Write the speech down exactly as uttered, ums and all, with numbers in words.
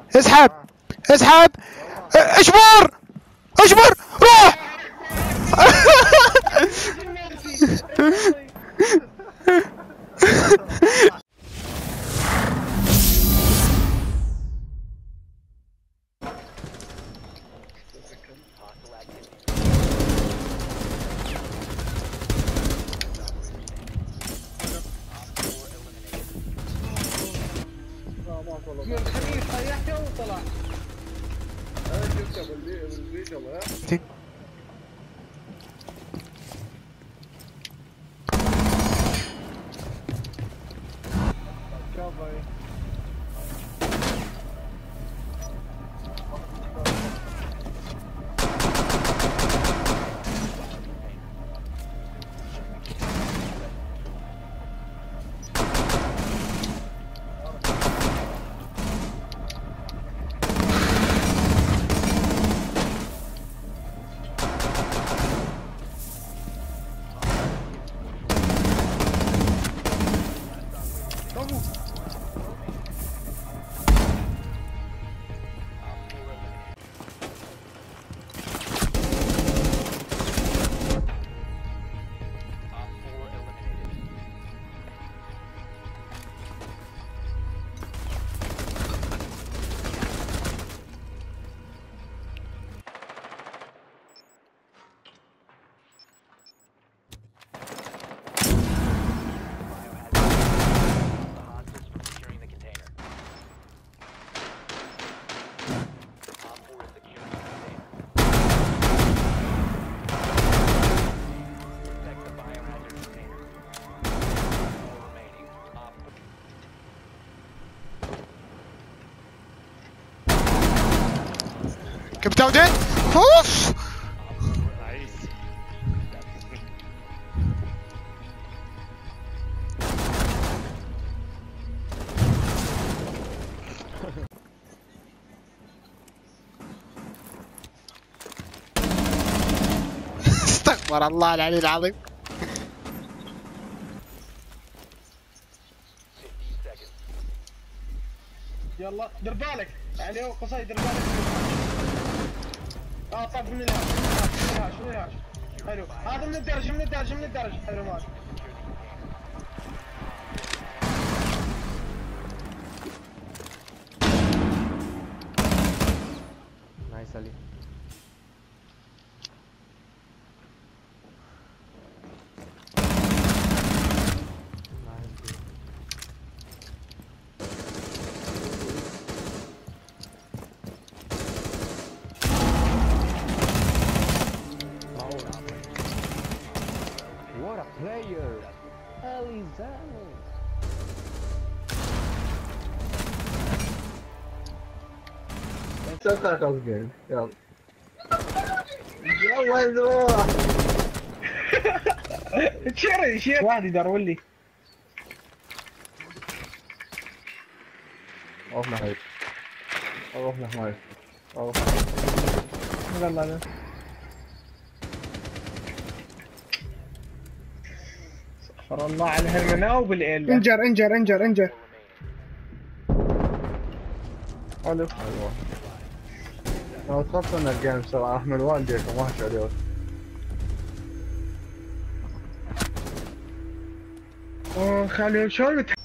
اسحب اسحب اشبر اشبر روح. من الخميس ريحته وطلع. انا شفته بالفيديو والله. شوفي كابتن دين اوف. استغفر الله العلي العظيم. يلا دير بالك عليه قصي دير بالك. اه طب من الهاش من الهاش من الهاش حلو. هذا من الدرج من الدرج من الدرج حلو ماشي. نايس علي. What a player! Alizano! سوي خلاص جيم يلا يلا نروح. شيري شيري واحد يدور لي. روحنا هاي روحنا هاي روحنا يلا يلا استغفر الله على هالمناو بالإيل. انجر انجر انجر انجر. حلو حلو. لو تخطنا الجيم صراحة احمد والديكم وحش عليك. اه خالي شلون